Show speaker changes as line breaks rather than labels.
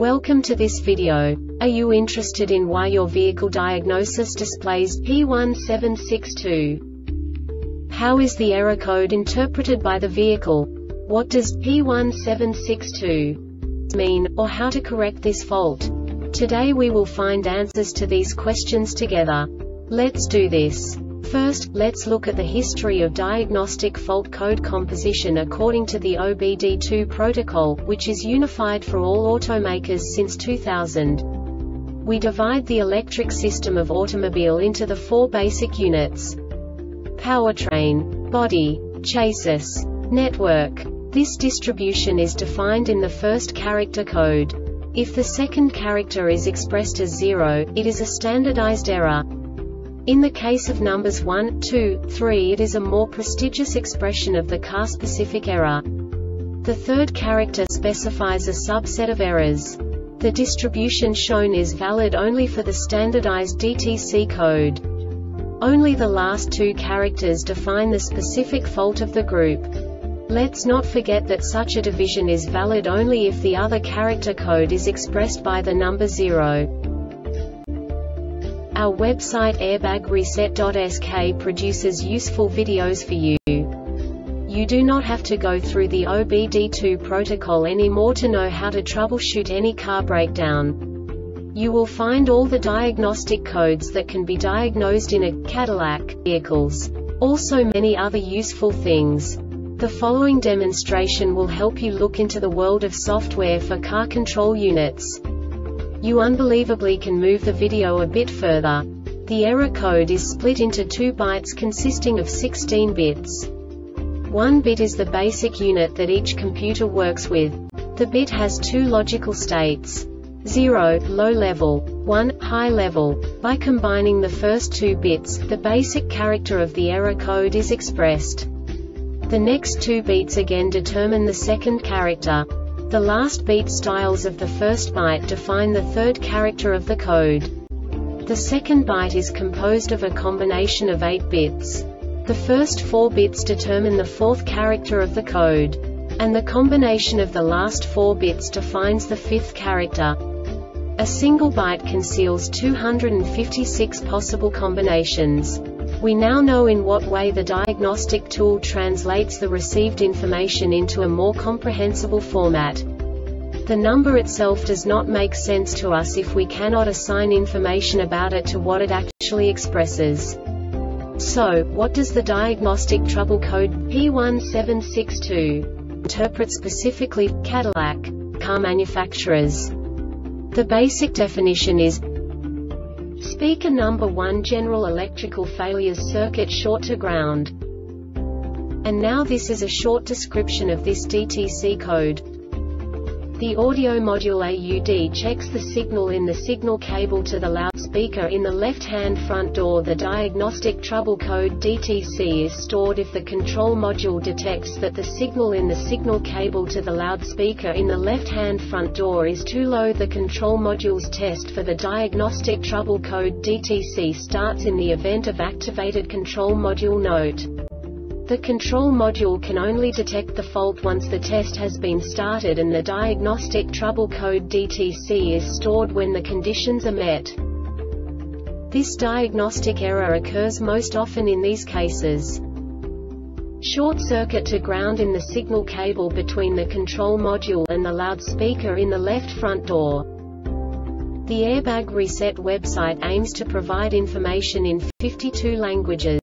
Welcome to this video. Are you interested in why your vehicle diagnosis displays P1762? How is the error code interpreted by the vehicle? What does P1762 mean, or how to correct this fault? Today we will find answers to these questions together. Let's do this. First, let's look at the history of diagnostic fault code composition according to the OBD2 protocol, which is unified for all automakers since 2000. We divide the electric system of automobile into the four basic units: powertrain, body, chassis, network. This distribution is defined in the first character code. If the second character is expressed as 0, it is a standardized error. In the case of numbers 1, 2, 3, it is a more prestigious expression of the car-specific error. The third character specifies a subset of errors. The distribution shown is valid only for the standardized DTC code. Only the last two characters define the specific fault of the group. Let's not forget that such a division is valid only if the other character code is expressed by the number 0. Our website airbagreset.sk produces useful videos for you. You do not have to go through the OBD2 protocol anymore to know how to troubleshoot any car breakdown. You will find all the diagnostic codes that can be diagnosed in a Cadillac vehicles. Also many other useful things. The following demonstration will help you look into the world of software for car control units. You unbelievably can move the video a bit further. The error code is split into 2 bytes consisting of 16 bits. 1 bit is the basic unit that each computer works with. The bit has 2 logical states: 0, low level, 1, high level. By combining the first 2 bits, the basic character of the error code is expressed. The next 2 beats again determine the second character. The last beat styles of the first byte define the third character of the code. The second byte is composed of a combination of 8 bits. The first 4 bits determine the fourth character of the code. And the combination of the last 4 bits defines the fifth character. A single byte conceals 256 possible combinations. We now know in what way the diagnostic tool translates the received information into a more comprehensible format. The number itself does not make sense to us if we cannot assign information about it to what it actually expresses. So, what does the diagnostic trouble code P1762 interpret specifically for Cadillac car manufacturers? The basic definition is: speaker number 1, general electrical failures, circuit short to ground. And now this is a short description of this DTC code. The audio module AUD checks the signal in the signal cable to the loudspeaker in the left-hand front door. The diagnostic trouble code DTC is stored if the control module detects that the signal in the signal cable to the loudspeaker in the left-hand front door is too low. The control module's test for the diagnostic trouble code DTC starts in the event of activated control module note. The control module can only detect the fault once the test has been started, and the diagnostic trouble code DTC is stored when the conditions are met. This diagnostic error occurs most often in these cases: short circuit to ground in the signal cable between the control module and the loudspeaker in the left front door. The Airbag Reset website aims to provide information in 52 languages.